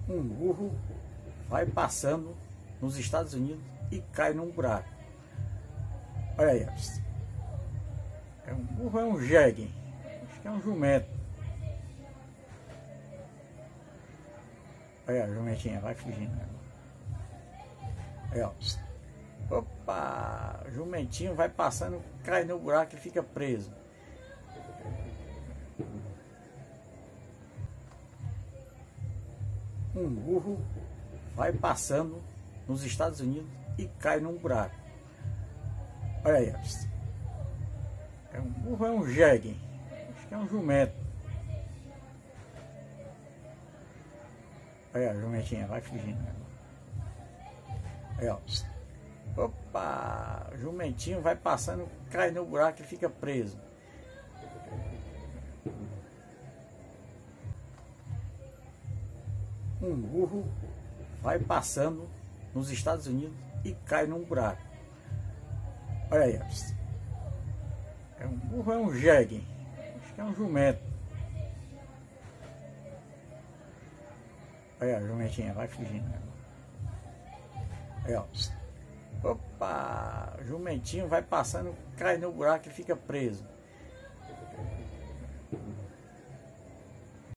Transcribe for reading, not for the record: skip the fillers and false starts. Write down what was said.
Um burro vai passando nos Estados Unidos e cai num buraco. Olha aí, é um burro, é um jegue, acho que é um jumento. Olha a jumentinha, vai fugindo. Aí, ó. Opa, jumentinho vai passando, cai no buraco e fica preso. Um burro vai passando nos Estados Unidos e cai num buraco. Olha aí, é um burro, é um jegue, acho que é um jumento. Olha a jumentinha, vai fugindo. Aí, ó. Opa, jumentinho vai passando, cai no buraco e fica preso. Um burro vai passando nos Estados Unidos e cai num buraco. Olha aí, é um burro, é um jegue, acho que é um jumento. Olha a jumentinha, vai fugindo. Aí, ó. Opa, jumentinho vai passando, cai no buraco e fica preso.